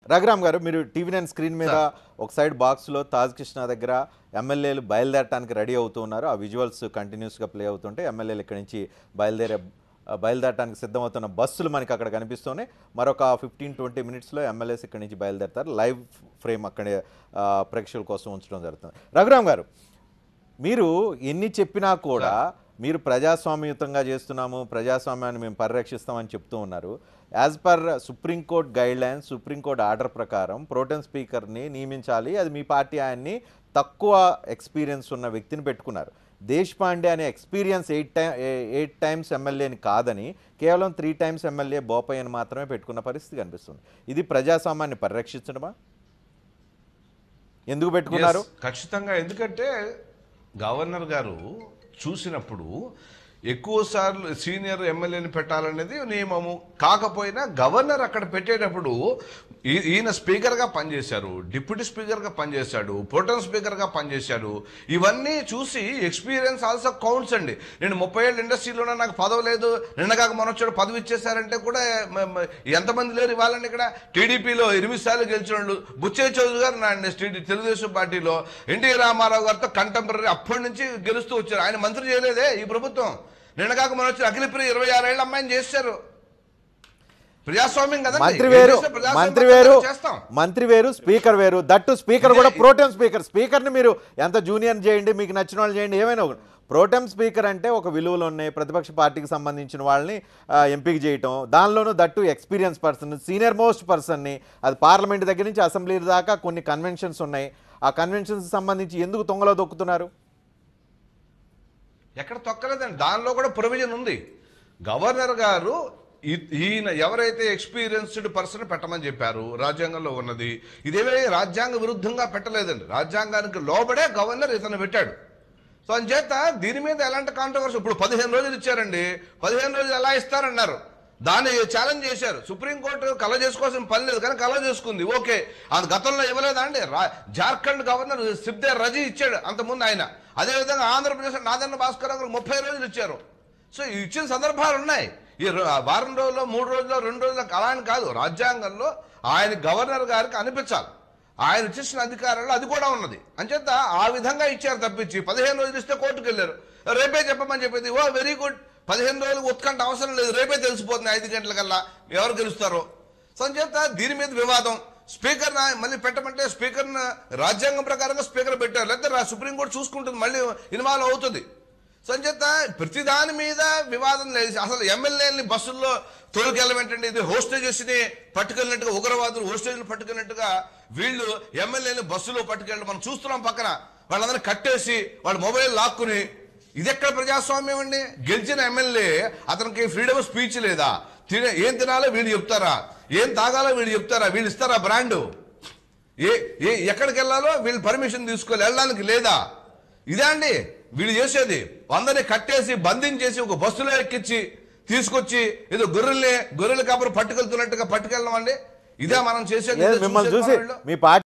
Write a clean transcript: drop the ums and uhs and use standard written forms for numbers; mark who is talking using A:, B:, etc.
A: రఘురామ్ గారు, మీరు TV9 screen మీద ఒక సైడ్ బాక్స్లో తాజ్ కృష్ణ దగ్గర ఎమ్మెల్యేలు బయలుదేరటానికి రెడీ అవుతూ ఉన్నారు. ఆ విజువల్స్ కంటిన్యూస్గా ప్లే అవుతుంటే ఎమ్మెల్యేలు ఇక్కడి నుంచి బయలుదేరటానికి సిద్ధమవుతున్న బస్సులు మనకి అక్కడ కనిపిస్తున్నాయి. మరొక 15-20 మినిట్స్లో ఎమ్మెల్యేస్ ఇక్కడి నుంచి బయలుదేరతారు. లైవ్ ఫ్రేమ్ అక్కడే ప్రేక్షకుల కోసం ఉంచడం జరుగుతుంది. రఘురామ్ గారు, మీరు ఎన్ని చెప్పినా కూడా మీరు ప్రజాస్వామ్యయుతంగా చేస్తున్నాము, ప్రజాస్వామ్యాన్ని మేము పరిరక్షిస్తామని చెప్తూ ఉన్నారు. As per supreme court guidelines, supreme court order ప్రకారం ప్రోటెం స్పీకర్ని నియమించాలి. అది మీ పార్టీ ఆయన్ని తక్కువ ఎక్స్పీరియన్స్ ఉన్న వ్యక్తిని పెట్టుకున్నారు. దేశపాండే అనే ఎక్స్పీరియన్స్ 8 టైమ్స్ ఎమ్మెల్యేని కాదని కేవలం 3 టైమ్స్ ఎమ్మెల్యే బోపయ్యని మాత్రమే పెట్టుకున్న పరిస్థితి కనిపిస్తుంది. ఇది ప్రజాస్వామ్యాన్ని పరిరక్షించడమా? ఎందుకు పెట్టుకున్నారు?
B: ఖచ్చితంగా. ఎందుకంటే గవర్నర్ గారు చూసినప్పుడు ఎక్కువసార్లు సీనియర్ ఎమ్మెల్యేని పెట్టాలనేది నియమము. కాకపోయినా గవర్నర్ అక్కడ పెట్టేటప్పుడు ఈయన స్పీకర్గా పనిచేశారు, డిప్యూటీ స్పీకర్గా పనిచేశాడు, ప్రోటెం స్పీకర్గా పనిచేశాడు. ఇవన్నీ చూసి ఎక్స్పీరియన్స్ ఆల్సో కౌంట్స్ అండి. నేను 30 ఏళ్ళ ఇండస్ట్రీలోనే నాకు పదవి లేదు, నిన్నగాక మనొచ్చాడు పదవి ఇచ్చేసారంటే కూడా ఎంతమంది లేరు ఇవ్వాలండి. ఇక్కడ టీడీపీలో 8 సార్లు గెలిచిన వాళ్ళు బుచ్చయ్య చౌదరి గారు నా తెలుగుదేశం పార్టీలో ఎన్టీ రామారావు గారితో కంటెంపరీ అప్పటి నుంచి గెలుస్తూ వచ్చారు. ఆయన మంత్రి చేయలేదే ఈ ప్రభుత్వం. నిన్నగాక మనం వచ్చి అఖిలప్రియ 26 ఏళ్ళ అమ్మాయిని చేశారు. ప్రజాస్వామ్యం కదండి.
A: మంత్రి వేరు స్పీకర్ వేరు. దట్టు స్పీకర్ కూడా ప్రోటెం స్పీకర్ని మీరు ఎంత జూనియర్ చేయండి, మీకు నచ్చిన వాళ్ళు చేయండి, ఏమైనా. ప్రోటెం స్పీకర్ అంటే ఒక విలువలు ఉన్నాయి, ప్రతిపక్ష పార్టీకి సంబంధించిన వాళ్ళని ఎంపిక చేయటం, దానిలోనూ that experience person, senior most పర్సన్ని. అది పార్లమెంట్ దగ్గర నుంచి అసెంబ్లీ దాకా కొన్ని కన్వెన్షన్స్ ఉన్నాయి. ఆ కన్వెన్షన్స్ సంబంధించి ఎందుకు తొంగలో దొక్కుతున్నారు?
B: ఎక్కడ తొక్కలేదండి. దానిలో కూడా ప్రొవిజన్ ఉంది. గవర్నర్ గారు ఈయన ఎవరైతే ఎక్స్పీరియన్స్డ్ పర్సన్ పెట్టమని చెప్పారు రాజ్యాంగంలో ఉన్నది. ఇదేమీ రాజ్యాంగ విరుద్ధంగా పెట్టలేదండి. రాజ్యాంగానికి లోబడే గవర్నర్ ఇతను పెట్టాడు. సో అంచేత దీని మీద ఎలాంటి కాంట్రవర్సీ. ఇప్పుడు 15 రోజులు ఇచ్చారండి. 15 రోజులు ఎలా ఇస్తారన్నారు, దాన్ని ఛాలెంజ్ చేశారు. సుప్రీంకోర్టు కల చేసుకోవాల్సిన పని లేదు కానీ కల చేసుకుంది. ఓకే, అది గతంలో ఇవ్వలేదా అండి? జార్ఖండ్ గవర్నర్ సిబ్దే రజీ ఇచ్చాడు అంతకుముందు ఆయన. అదేవిధంగా ఆంధ్రప్రదేశ్ నాదన్న భాస్కర్ గారు 30 రోజులు ఇచ్చారు. సో ఇచ్చిన సందర్భాలు ఉన్నాయి. ఈ వారం రోజుల్లో 3 రోజుల్లో 2 రోజుల్లో అలా అని కాదు. రాజ్యాంగంలో ఆయన గవర్నర్ గారికి అనిపించాలి. ఆయన ఇచ్చిన అధికారంలో అది కూడా ఉన్నది. అంచేత ఆ విధంగా ఇచ్చారు తప్పించి 15 రోజులు ఇస్తే కోర్టుకు వెళ్ళారు. రేపే చెప్పమని చెప్పింది. ఓ వెరీ గుడ్, 15 రోజులు ఉత్కంఠ అవసరం లేదు, రేపే తెలిసిపోతుంది 5 గంటలకల్లా ఎవరు గెలుస్తారో. సో అంచేత దీని మీద వివాదం. స్పీకర్ మళ్ళీ పెట్టమంటే స్పీకర్ రాజ్యాంగం ప్రకారంగా స్పీకర్ పెట్టారు, లేకపోతే సుప్రీంకోర్టు చూసుకుంటుంది, మళ్ళీ ఇన్వాల్వ్ అవుతుంది. సో అంచేత ప్రతిదాని మీద వివాదం లేదు. అసలు ఎమ్మెల్యేలని బస్సుల్లో తోలుకెళ్ళమేంటండి? ఇది హోస్టేజెస్ని పట్టుకెళ్ళినట్టుగా, ఉగ్రవాదులు హోస్టేజ్లు పట్టుకెళ్ళినట్టుగా వీళ్ళు ఎమ్మెల్యేని బస్సులో పట్టుకెళ్ళి మనం చూస్తున్నాం. పక్కన వాళ్ళందరినీ కట్టేసి వాళ్ళ మొబైల్ లాక్కుని, ఇది ఎక్కడ ప్రజాస్వామ్యం అండి? గెలిచిన ఎమ్మెల్యే అతనికి ఫ్రీడమ్ ఆఫ్ స్పీచ్ లేదా? ఏం తినాలో వీళ్ళు చెప్తారా, ఏం తాగాలో వీళ్ళు చెప్తారా? వీళ్ళు ఇస్తారా బ్రాండు? ఎక్కడికి వెళ్ళాలో వీళ్ళు పర్మిషన్ తీసుకోవాలి, వెళ్ళడానికి లేదా? ఇదే అండి వీళ్ళు చేసేది. అందరినీ కట్టేసి బంధించేసి ఒక బస్సులో ఎక్కించి తీసుకొచ్చి ఏదో గొర్రెల కాపురం పట్టుకెళ్తున్నట్టుగా పట్టుకెళ్ళడం అండి. ఇదే మనం చేసేది.
A: మిమ్మల్ని చూసి మీ పార్టీ